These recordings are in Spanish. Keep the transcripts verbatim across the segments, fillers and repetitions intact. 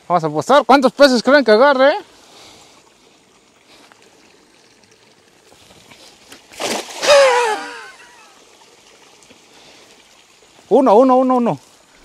Vamos a apostar. ¿Cuántos peces creen que agarre? Uno, uno, uno, uno.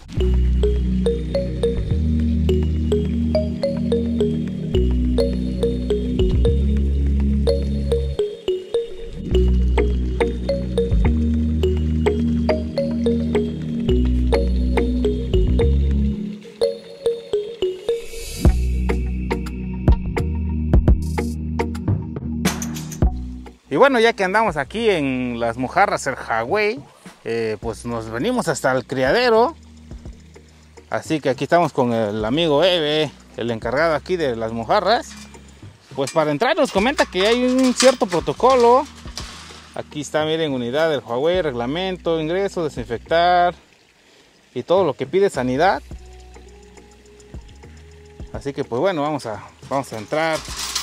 Y bueno, ya que andamos aquí en las mojarras el Hawái, eh, pues nos venimos hasta el criadero. Así que aquí estamos con el amigo Eve, el encargado aquí de las mojarras. Pues para entrar nos comenta que hay un cierto protocolo. Aquí está, miren, unidad del Hawái, reglamento, ingreso, desinfectar y todo lo que pide sanidad. Así que pues bueno, vamos a, vamos a entrar.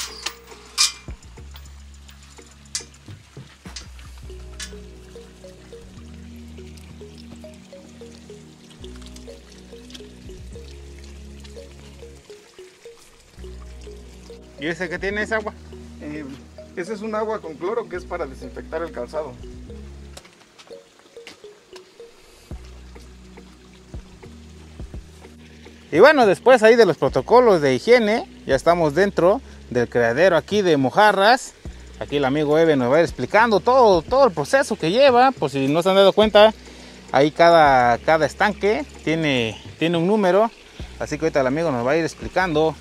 ¿Y ese que tiene esa agua? Eh, ese es un agua con cloro que es para desinfectar el calzado. Y bueno, después ahí de los protocolos de higiene, ya estamos dentro del criadero aquí de mojarras. Aquí el amigo Eve nos va a ir explicando todo, todo el proceso que lleva. Por si no se han dado cuenta, ahí cada, cada estanque tiene, tiene un número. Así que ahorita el amigo nos va a ir explicando.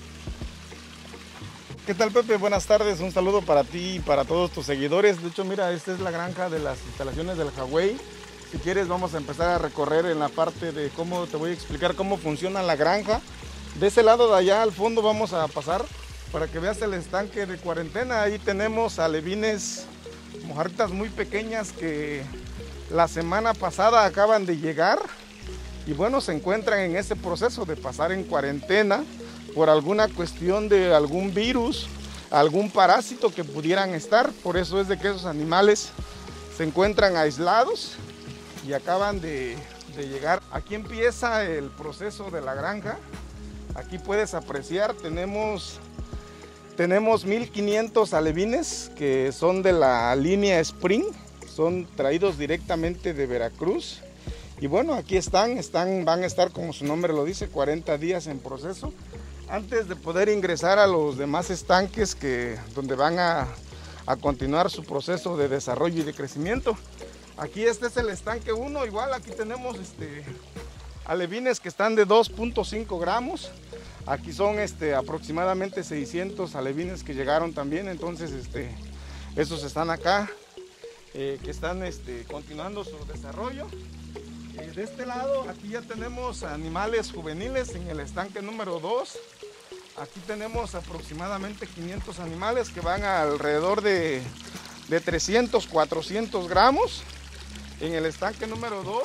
¿Qué tal, Pepe? Buenas tardes, un saludo para ti y para todos tus seguidores. De hecho, mira, esta es la granja de las instalaciones del Hawái. Si quieres vamos a empezar a recorrer en la parte de cómo te voy a explicar cómo funciona la granja. De ese lado de allá al fondo vamos a pasar para que veas el estanque de cuarentena. Ahí tenemos alevines, mojarritas muy pequeñas que la semana pasada acaban de llegar. Y bueno, se encuentran en ese proceso de pasar en cuarentena por alguna cuestión de algún virus, algún parásito que pudieran estar. Por eso es de que esos animales se encuentran aislados y acaban de, de llegar. Aquí empieza el proceso de la granja. Aquí puedes apreciar, tenemos, tenemos mil quinientos alevines que son de la línea Spring, son traídos directamente de Veracruz. Y bueno, aquí están, están, van a estar, como su nombre lo dice, cuarenta días en proceso, antes de poder ingresar a los demás estanques que, donde van a, a continuar su proceso de desarrollo y de crecimiento. Aquí este es el estanque uno, igual aquí tenemos este, alevines que están de dos punto cinco gramos. Aquí son este, aproximadamente seiscientos alevines que llegaron también, entonces este, esos están acá, eh, que están este, continuando su desarrollo. Eh, de este lado, aquí ya tenemos animales juveniles en el estanque número dos. Aquí tenemos aproximadamente quinientos animales que van alrededor de, de trescientos, cuatrocientos gramos en el estanque número dos.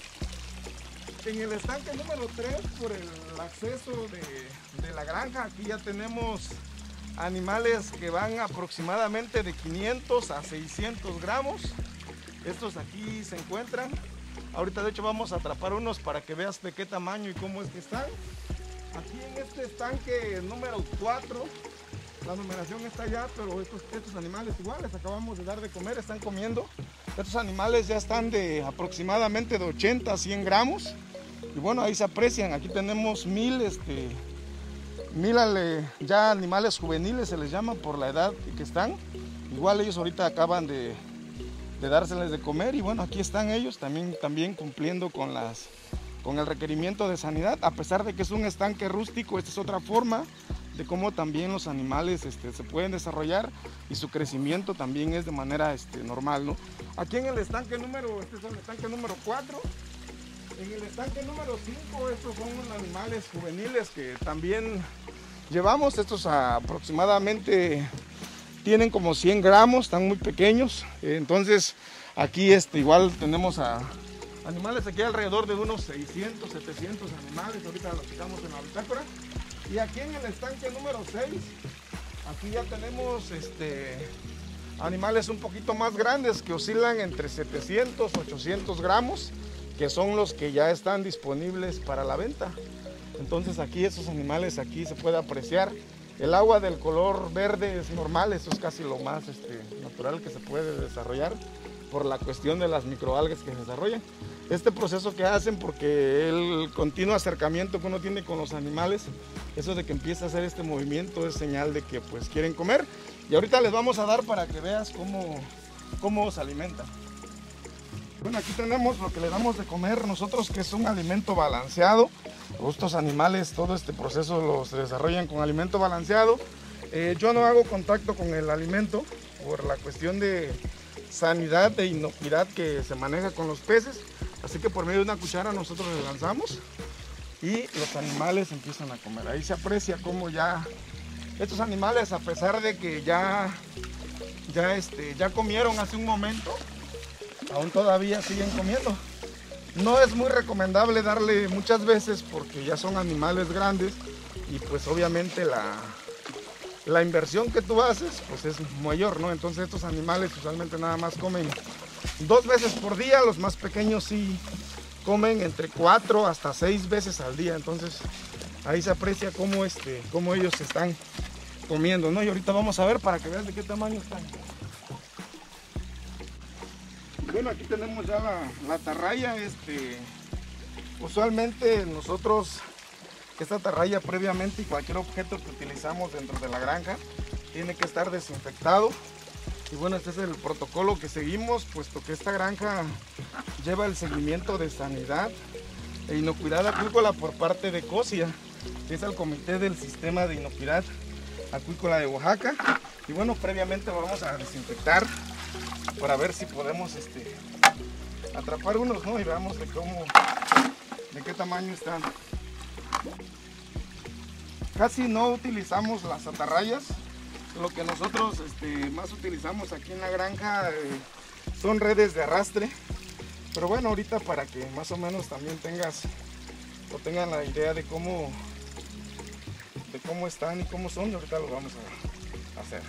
En el estanque número tres, por el acceso de, de la granja, aquí ya tenemos animales que van aproximadamente de quinientos a seiscientos gramos. Estos aquí se encuentran. Ahorita de hecho vamos a atrapar unos para que veas de qué tamaño y cómo es que están. Aquí en este estanque número cuatro, la numeración está allá, pero estos, estos animales igual les acabamos de dar de comer, están comiendo. Estos animales ya están de aproximadamente de ochenta a cien gramos. Y bueno, ahí se aprecian. Aquí tenemos mil, este, mil ale, ya animales juveniles, se les llama por la edad que están. Igual ellos ahorita acaban de, de dárseles de comer. Y bueno, aquí están ellos también, también cumpliendo con las... con el requerimiento de sanidad. A pesar de que es un estanque rústico, esta es otra forma de cómo también los animales este, se pueden desarrollar y su crecimiento también es de manera este, normal, ¿no? Aquí en el estanque número, este es el estanque número cuatro, en el estanque número cinco, estos son unos animales juveniles que también llevamos. Estos aproximadamente tienen como cien gramos, están muy pequeños. Entonces aquí este, igual tenemos a animales aquí alrededor de unos seiscientos, setecientos animales, ahorita los fijamos en la bitácora. Y aquí en el estanque número seis, aquí ya tenemos este, animales un poquito más grandes que oscilan entre setecientos, ochocientos gramos, que son los que ya están disponibles para la venta. Entonces aquí esos animales, aquí se puede apreciar. El agua del color verde es normal, eso es casi lo más este, natural que se puede desarrollar por la cuestión de las microalgas que se desarrollan. Este proceso que hacen, porque el continuo acercamiento que uno tiene con los animales, eso de que empieza a hacer este movimiento es señal de que pues quieren comer. Y ahorita les vamos a dar para que veas cómo, cómo se alimentan. Bueno, aquí tenemos lo que le damos de comer nosotros, que es un alimento balanceado. Estos animales, todo este proceso los desarrollan con alimento balanceado. Eh, yo no hago contacto con el alimento por la cuestión de sanidad e inocuidad que se maneja con los peces. Así que por medio de una cuchara nosotros le lanzamos y los animales empiezan a comer. Ahí se aprecia cómo ya estos animales, a pesar de que ya, ya, este, ya comieron hace un momento, aún todavía siguen comiendo. No es muy recomendable darle muchas veces porque ya son animales grandes y pues obviamente la, la inversión que tú haces pues es mayor, ¿no? Entonces estos animales usualmente nada más comen dos veces por día. Los más pequeños sí comen entre cuatro hasta seis veces al día. Entonces ahí se aprecia cómo, este, cómo ellos están comiendo, ¿no? Y ahorita vamos a ver para que veas de qué tamaño están. Bueno, aquí tenemos ya la, la atarraya. Este, usualmente nosotros, esta atarraya previamente y cualquier objeto que utilizamos dentro de la granja tiene que estar desinfectado. Y bueno, este es el protocolo que seguimos, puesto que esta granja lleva el seguimiento de sanidad e inocuidad acuícola por parte de COSIA, que es el Comité del Sistema de Inocuidad Acuícola de Oaxaca. Y bueno, previamente lo vamos a desinfectar para ver si podemos este, atrapar unos, ¿no? Y veamos de cómo, de qué tamaño están. Casi no utilizamos las atarrayas. Lo que nosotros este, más utilizamos aquí en la granja eh, son redes de arrastre. Pero bueno, ahorita para que más o menos también tengas o tengan la idea de cómo, de cómo están y cómo son, y ahorita lo vamos a hacer.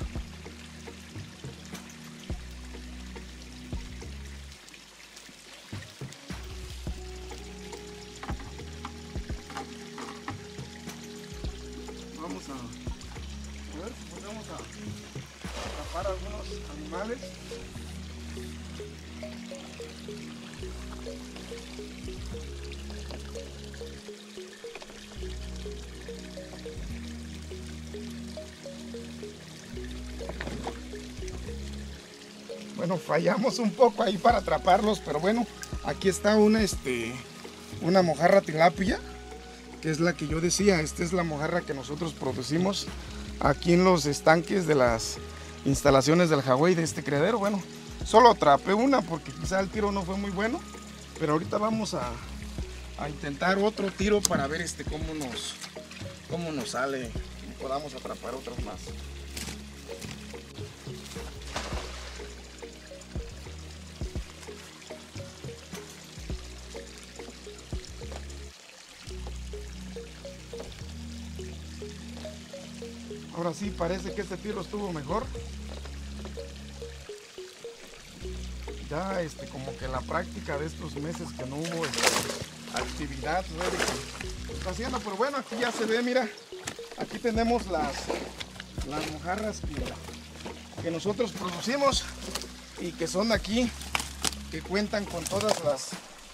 Vamos a, a ver si podemos atrapar algunos animales. Bueno, fallamos un poco ahí para atraparlos, pero bueno, aquí está una, este, una mojarra tilapia, que es la que yo decía. Esta es la mojarra que nosotros producimos aquí en los estanques de las instalaciones del Hawái, de este criadero. Bueno, solo atrapé una porque quizá el tiro no fue muy bueno, pero ahorita vamos a, a intentar otro tiro para ver este cómo nos, cómo nos sale y podamos atrapar otras más. Ahora sí, parece que este tiro estuvo mejor. Ya este, como que la práctica de estos meses que no hubo este, actividad, ¿no? Que está haciendo, pero bueno, aquí ya se ve, mira, aquí tenemos las, las mojarras que, que nosotros producimos y que son aquí, que cuentan con todas las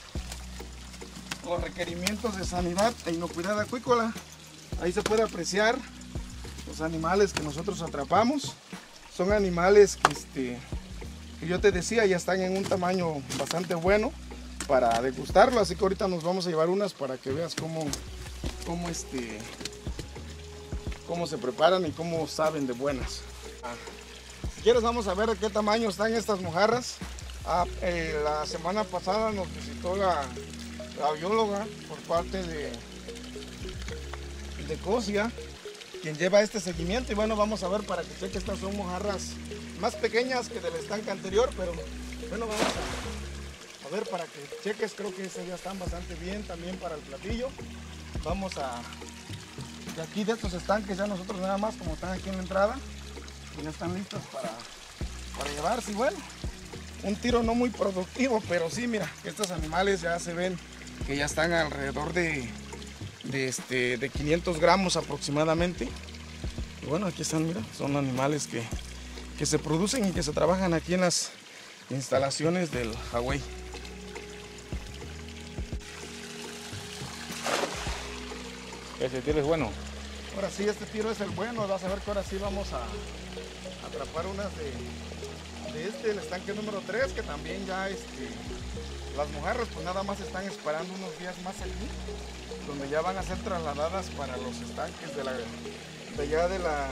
los requerimientos de sanidad e inocuidad acuícola. Ahí se puede apreciar los animales que nosotros atrapamos. Son animales que, este, que yo te decía ya están en un tamaño bastante bueno para degustarlo, así que ahorita nos vamos a llevar unas para que veas cómo, cómo, este, cómo se preparan y cómo saben de buenas. Ah, si quieres vamos a ver de qué tamaño están estas mojarras. Ah, eh, la semana pasada nos visitó la, la bióloga por parte de, de COSIA, quien lleva este seguimiento, y bueno, vamos a ver para que cheque. Estas son mojarras más pequeñas que del estanque anterior, pero bueno, vamos a, a ver para que cheques. Creo que esas ya están bastante bien también para el platillo. Vamos a, de aquí de estos estanques ya nosotros nada más, como están aquí en la entrada, pues ya están listos para, para llevarse. Y bueno, un tiro no muy productivo, pero sí, mira, estos animales ya se ven que ya están alrededor de de, este, de quinientos gramos aproximadamente. Y bueno, aquí están, mira, son animales que, que se producen y que se trabajan aquí en las instalaciones del Hawei. Ese tiro es bueno. Ahora sí, este tiro es el bueno. Vas a ver que ahora sí vamos a atrapar unas de, de este, el estanque número tres, que también ya este, las mojarras pues nada más están esperando unos días más aquí, donde ya van a ser trasladadas para los estanques de, la, de allá de la,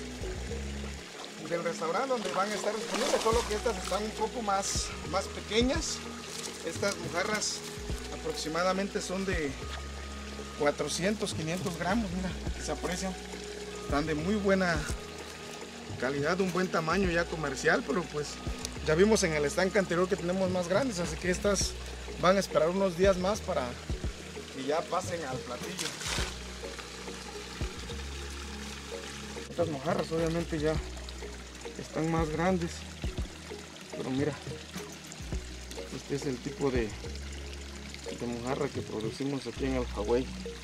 del restaurante, donde van a estar disponibles, solo que estas están un poco más, más pequeñas. Estas mojarras aproximadamente son de cuatrocientos, quinientos gramos, mira, aquí se aprecian, están de muy buena calidad, un buen tamaño ya comercial, pero pues ya vimos en el estanque anterior que tenemos más grandes, así que estas van a esperar unos días más para que ya pasen al platillo. Estas mojarras obviamente ya están más grandes, pero mira, este es el tipo de de mojarra que producimos aquí en el Hawei.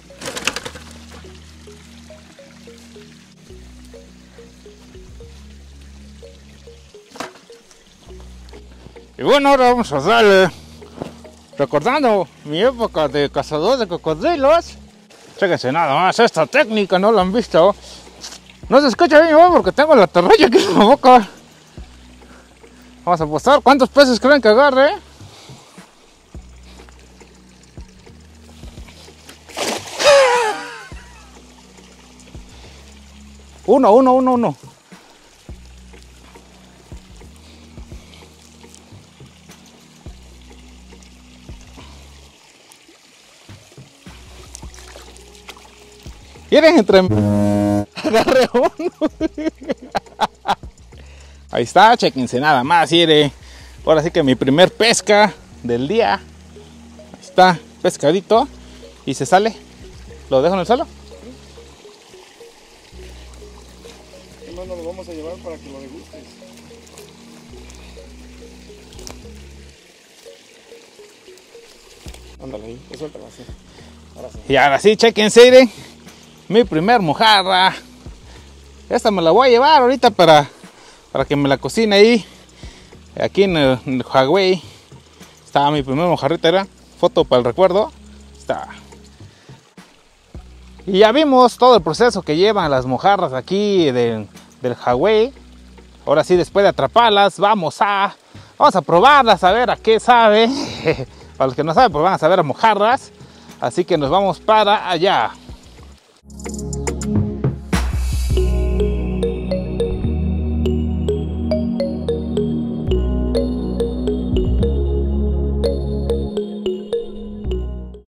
Y bueno, ahora vamos a darle, recordando mi época de cazador de cocodrilos. Chéquense nada más, esta técnica no la han visto. No se escucha bien porque tengo la torrilla aquí en la boca. Vamos a apostar cuántos peces creen que agarre. Uno, uno, uno, uno. ¿Quieren entre? Agarré uno. Ahí está, chequense nada más, mire. Ahora sí que mi primer pesca del día. Ahí está, pescadito. Y se sale. ¿Lo dejo en el suelo? No nos lo vamos a llevar para que lo degustes. Ándale ahí, suéltala así. Ahora sí. Y ahora sí, chequense, miren. Mi primer mojarra. Esta me la voy a llevar ahorita para, para que me la cocine ahí. Aquí en el, en el Hawei. Está mi primer mojarrita, era foto para el recuerdo. Está. Y ya vimos todo el proceso que llevan las mojarras aquí de, del Hawei. Ahora sí, después de atraparlas, vamos a, vamos a probarlas, a ver a qué sabe. Para los que no saben, pues van a saber a mojarras. Así que nos vamos para allá.